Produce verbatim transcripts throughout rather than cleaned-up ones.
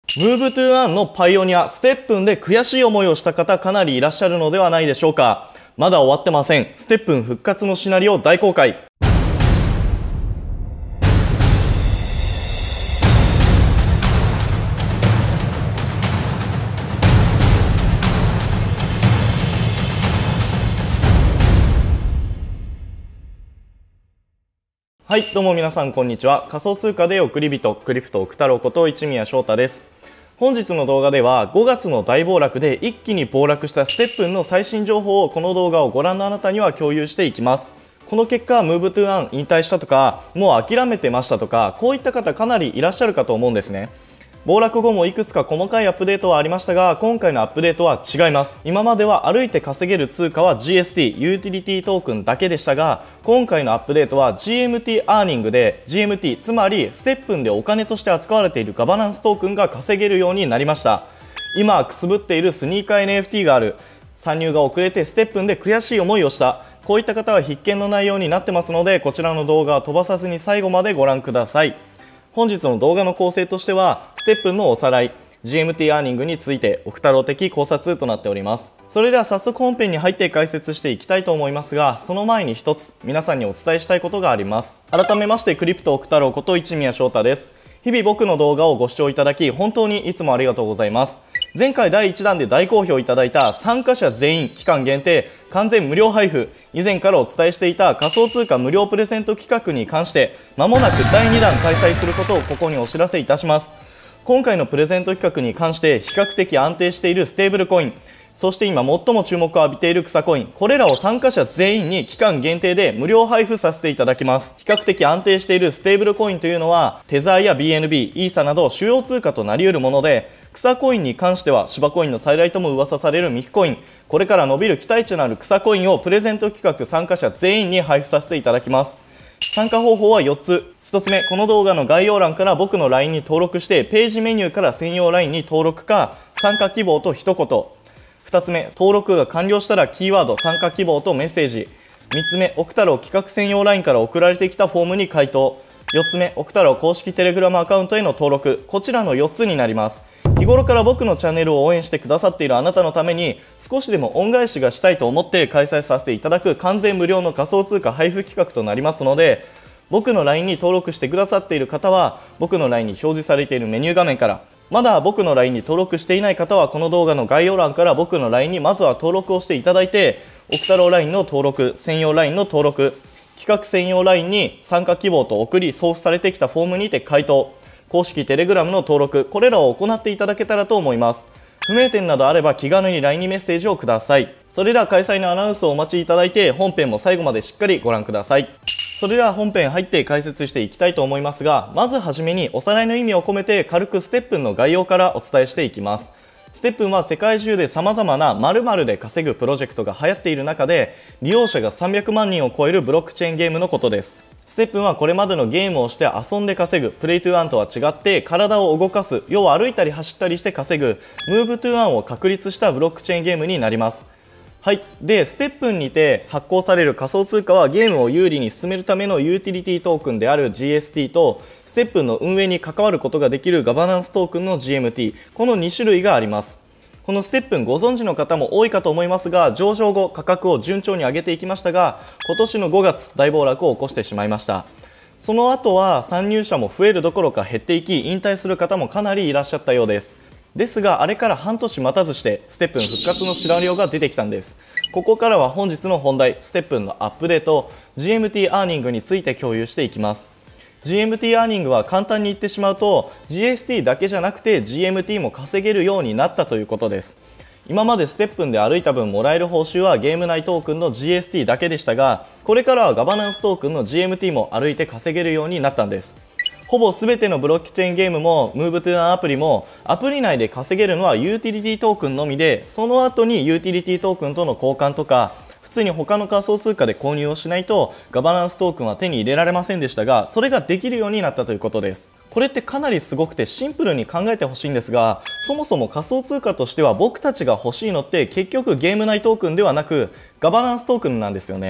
ムーブトゥーアーンのパイオニア、ステップンで悔しい思いをした方かなりいらっしゃるのではないでしょうか。まだ終わってません。ステップン復活のシナリオ大公開。はい、どうも皆さんこんにちは。仮想通貨で送り人、クリプトオク太郎こと一宮翔太です。本日の動画ではごがつの大暴落で一気に暴落したステップンの最新情報をこの動画をご覧のあなたには共有していきます。この結果、ムーブトゥーアーン引退したとか、もう諦めてましたとか、こういった方かなりいらっしゃるかと思うんですね。暴落後もいくつか細かいアップデートはありましたが、今回のアップデートは違います。今までは歩いて稼げる通貨は ジーエスティー、ユーティリティトークンだけでしたが、今回のアップデートは ジーエムティー アーニングで ジーエムティー、つまりステップンでお金として扱われているガバナンストークンが稼げるようになりました。今くすぶっているスニーカー エヌエフティー がある、参入が遅れてステップンで悔しい思いをした、こういった方は必見の内容になってますので、こちらの動画は飛ばさずに最後までご覧ください。本日の動画の構成としては、ステップンのおさらい、ジーエムティー アーニングについてオク太郎的考察となっております。それでは早速本編に入って解説していきたいと思いますが、その前に一つ皆さんにお伝えしたいことがあります。改めましてクリプトオク太郎こと一宮翔太です。日々僕の動画をご視聴いただき本当にいつもありがとうございます。前回だいいちだんで大好評いただいた参加者全員期間限定完全無料配布、以前からお伝えしていた仮想通貨無料プレゼント企画に関して間もなくだいにだん開催することをここにお知らせいたします。今回のプレゼント企画に関して比較的安定しているステーブルコイン、そして今最も注目を浴びている草コイン、これらを参加者全員に期間限定で無料配布させていただきます。比較的安定しているステーブルコインというのはテザーや ビーエヌビー、イーサなど主要通貨となり得るもので、草コインに関しては芝コインの再来とも噂されるミフコイン、これから伸びる期待値のある草コインをプレゼント企画参加者全員に配布させていただきます。参加方法はよっつ。ひとつめ、この動画の概要欄から僕の ライン に登録してページメニューから専用 ライン に登録か参加希望と一言。ふたつめ、登録が完了したらキーワード参加希望とメッセージ。みっつめ、オク太郎企画専用 ライン から送られてきたフォームに回答。よっつめ、オク太郎公式テレグラムアカウントへの登録。こちらのよっつになります。日頃から僕のチャンネルを応援してくださっているあなたのために少しでも恩返しがしたいと思って開催させていただく完全無料の仮想通貨配布企画となりますので、僕の ライン に登録してくださっている方は僕の ライン に表示されているメニュー画面から、まだ僕の ライン に登録していない方はこの動画の概要欄から僕の ライン にまずは登録をしていただいて、オク太郎 ライン の登録、専用 ライン の登録、企画専用 ライン に参加希望と送り送付されてきたフォームにて回答、公式テレグラムの登録、これらを行っていただけたらと思います。不明点などあれば気軽に ライン にメッセージをください。それでは開催のアナウンスをお待ちいただいて、本編も最後までしっかりご覧ください。それでは本編入って解説していきたいと思いますが、まずはじめにおさらいの意味を込めて軽くステップンの概要からお伝えしていきます。ステップンは世界中で様々な〇〇で稼ぐプロジェクトが流行っている中で、利用者がさんびゃくまんにんを超えるブロックチェーンゲームのことです。ステップンはこれまでのゲームをして遊んで稼ぐプレイトゥーアンとは違って体を動かす、要は歩いたり走ったりして稼ぐムーブトゥーアンを確立したブロックチェーンゲームになります。はい、でステップンにて発行される仮想通貨はゲームを有利に進めるためのユーティリティトークンである ジーエスティー とステップンの運営に関わることができるガバナンストークンの ジーエムティー、 このに種類があります。このステップンご存知の方も多いかと思いますが、上場後価格を順調に上げていきましたが、今年のごがつ大暴落を起こしてしまいました。その後は参入者も増えるどころか減っていき、引退する方もかなりいらっしゃったようです。ですがあれから半年待たずしてステップン復活のシナリオが出てきたんです。ここからは本日の本題、ステップンのアップデート ジーエムティー アーニングについて共有していきます。 ジーエムティー アーニングは簡単に言ってしまうと ジーエスティー だけじゃなくて ジーエムティー も稼げるようになったということです。今までステップンで歩いた分もらえる報酬はゲーム内トークンの ジーエスティー だけでしたが、これからはガバナンストークンの ジーエムティー も歩いて稼げるようになったんです。ほぼ全てのブロックチェーンゲームもムーブトゥーアンアプリもアプリ内で稼げるのはユーティリティトークンのみで、その後にユーティリティトークンとの交換とか普通に他の仮想通貨で購入をしないとガバナンストークンは手に入れられませんでしたが、それができるようになったということです。これってかなりすごくてシンプルに考えてほしいんですが、そもそも仮想通貨としては僕たちが欲しいのって結局ゲーム内トークンではなくガバナンストークンなんですよね。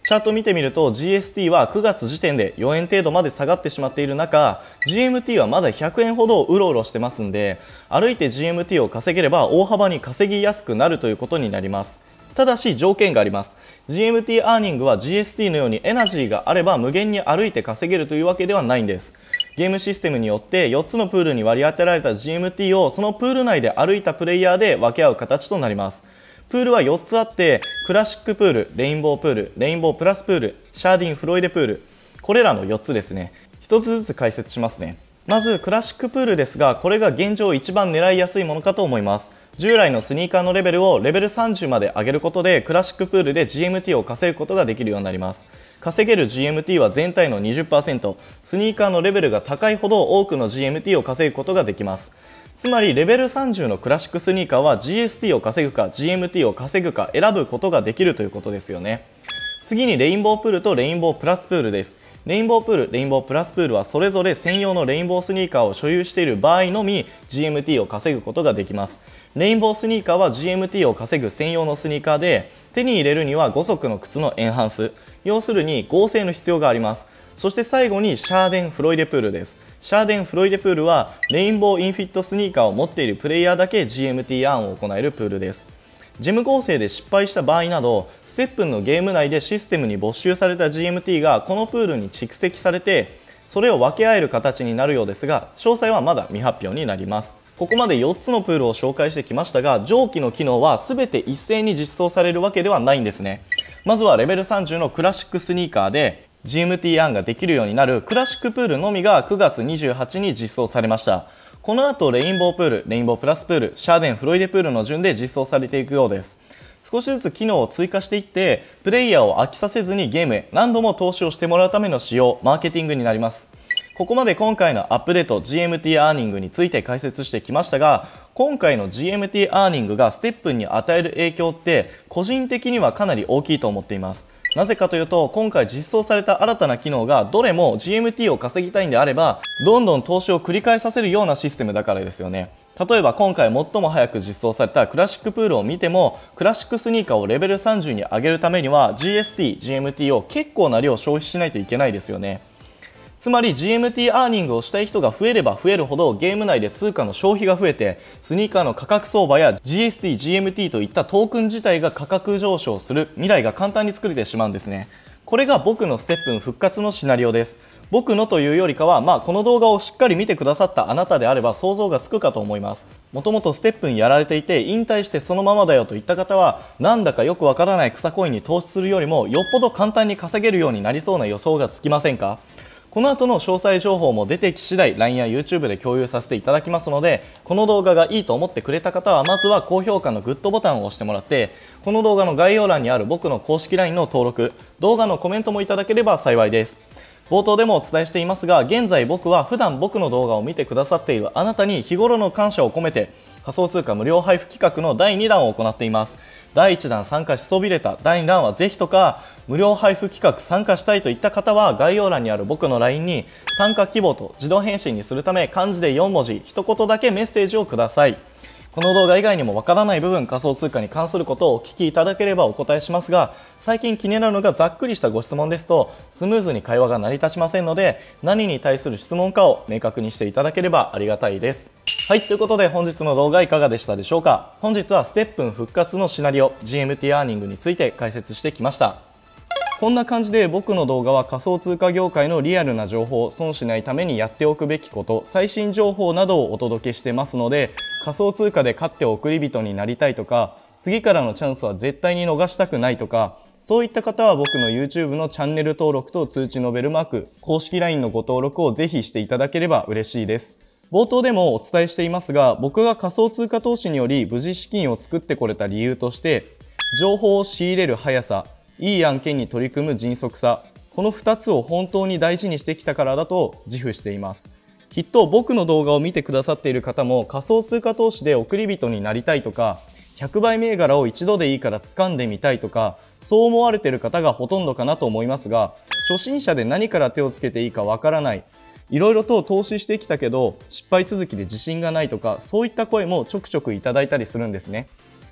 チャート見てみると ジーエスティー はくがつ時点でよえん程度まで下がってしまっている中、 ジーエムティー はまだひゃくえんほどうろうろしてますんで、歩いて ジーエムティー を稼げれば大幅に稼ぎやすくなるということになります。ただし条件があります。 ジーエムティー アーニングは ジーエスティー のようにエナジーがあれば無限に歩いて稼げるというわけではないんです。ゲームシステムによってよっつのプールに割り当てられた ジーエムティー をそのプール内で歩いたプレイヤーで分け合う形となります。プールはよっつあって、クラシックプール、レインボープール、レインボープラスプール、シャーディン・フロイデプール、これらのよっつですね。ひとつずつ解説しますね。まずクラシックプールですが、これが現状一番狙いやすいものかと思います。従来のスニーカーのレベルをレベルさんじゅうまで上げることでクラシックプールで ジーエムティー を稼ぐことができるようになります。稼げる ジーエムティー は全体の にじゅっパーセント、スニーカーのレベルが高いほど多くの ジーエムティー を稼ぐことができます。つまりレベルさんじゅうのクラシックスニーカーは ジーエスティー を稼ぐか ジーエムティー を稼ぐか選ぶことができるということですよね。次にレインボープールとレインボープラスプールです。レインボープール、レインボープラスプールはそれぞれ専用のレインボースニーカーを所有している場合のみ ジーエムティー を稼ぐことができます。レインボースニーカーは ジーエムティー を稼ぐ専用のスニーカーで、手に入れるにはご足の靴のエンハンス、要するに合成の必要があります。そして最後にシャーデン・フロイデプールです。シャーデン・フロイデプールはレインボーインフィットスニーカーを持っているプレイヤーだけ ジーエムティー アーンを行えるプールです。ジェム合成で失敗した場合など、ステップンのゲーム内でシステムに没収された ジーエムティー がこのプールに蓄積されて、それを分け合える形になるようですが、詳細はまだ未発表になります。ここまでよっつのプールを紹介してきましたが、上記の機能は全て一斉に実装されるわけではないんですね。まずはレベルさんじゅうのクラシックスニーカーで ジーエムティー アーンができるようになるクラシックプールのみがくがつにじゅうはちにちに実装されました。この後レインボープール、レインボープラスプール、シャーデン・フロイデプールの順で実装されていくようです。少しずつ機能を追加していってプレイヤーを飽きさせずにゲームへ何度も投資をしてもらうための仕様、マーケティングになります。ここまで今回のアップデート ジーエムティー アーニングについて解説してきましたが、今回の ジーエムティー アーニングがステップンに与える影響って個人的にはかなり大きいと思っています。なぜかというと、今回実装された新たな機能がどれも ジーエムティー を稼ぎたいんであればどんどん投資を繰り返させるようなシステムだからですよね。例えば今回最も早く実装されたクラシックプールを見ても、クラシックスニーカーをレベルさんじゅうに上げるためには ジーエスティー、ジーエムティー を結構な量消費しないといけないですよね。つまり ジーエムティー アーニングをしたい人が増えれば増えるほどゲーム内で通貨の消費が増えて、スニーカーの価格相場や ジーエスティー、ジーエムティー といったトークン自体が価格上昇する未来が簡単に作れてしまうんですね。これが僕のステップン復活のシナリオです。僕のというよりかは、まあ、この動画をしっかり見てくださったあなたであれば想像がつくかと思います。もともとステップンやられていて引退してそのままだよといった方は、なんだかよくわからない草コインに投資するよりもよっぽど簡単に稼げるようになりそうな予想がつきませんか？この後の詳細情報も出てき次第 ライン や YouTube で共有させていただきますので、この動画がいいと思ってくれた方はまずは高評価のグッドボタンを押してもらって、この動画の概要欄にある僕の公式 ライン の登録、動画のコメントもいただければ幸いです。冒頭でもお伝えしていますが、現在僕は普段僕の動画を見てくださっているあなたに日頃の感謝を込めて仮想通貨無料配布企画のだいにだんを行っています。だいいちだん参加しそびれた、だいにだんはぜひとか、無料配布企画参加したいといった方は概要欄にある僕の ライン に参加希望と自動返信にするため漢字でよんもじ一言だけメッセージをください。この動画以外にもわからない部分、仮想通貨に関することをお聞きいただければお答えしますが、最近気になるのがざっくりしたご質問ですとスムーズに会話が成り立ちませんので、何に対する質問かを明確にしていただければありがたいです。はい、ということで本日の動画いかがでしたでしょうか。本日はステップン復活のシナリオ ジーエムティー アーニングについて解説してきました。こんな感じで僕の動画は仮想通貨業界のリアルな情報、損しないためにやっておくべきこと、最新情報などをお届けしてますので、仮想通貨で勝って送り人になりたいとか、次からのチャンスは絶対に逃したくないとか、そういった方は僕の YouTube のチャンネル登録と通知のベルマーク、公式 ライン のご登録をぜひしていただければ嬉しいです。冒頭でもお伝えしていますが、僕が仮想通貨投資により無事資金を作ってこれた理由として、情報を仕入れる速さ、いい案件に取り組む迅速さ、このふたつを本当に大事にしてきたからだと自負しています。きっと僕の動画を見てくださっている方も仮想通貨投資で送り人になりたいとか、ひゃくばい銘柄を一度でいいから掴んでみたいとか、そう思われている方がほとんどかなと思いますが、初心者で何から手をつけていいかわからない、いろいろと投資してきたけど失敗続きで自信がないとか、そういった声もちょくちょくいただいたりするんですね。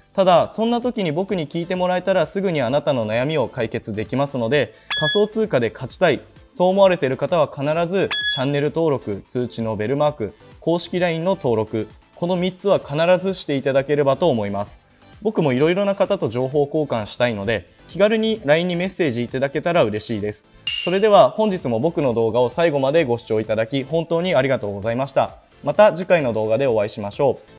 ただそんな時に僕に聞いてもらえたらすぐにあなたの悩みを解決できますので、仮想通貨で勝ちたい、そう思われている方は必ずチャンネル登録、通知のベルマーク、公式 ライン の登録、このみっつは必ずしていただければと思います。僕もいろいろな方と情報交換したいので、気軽に ライン にメッセージいただけたら嬉しいです。それでは本日も僕の動画を最後までご視聴いただき本当にありがとうございました。また次回の動画でお会いしましょう。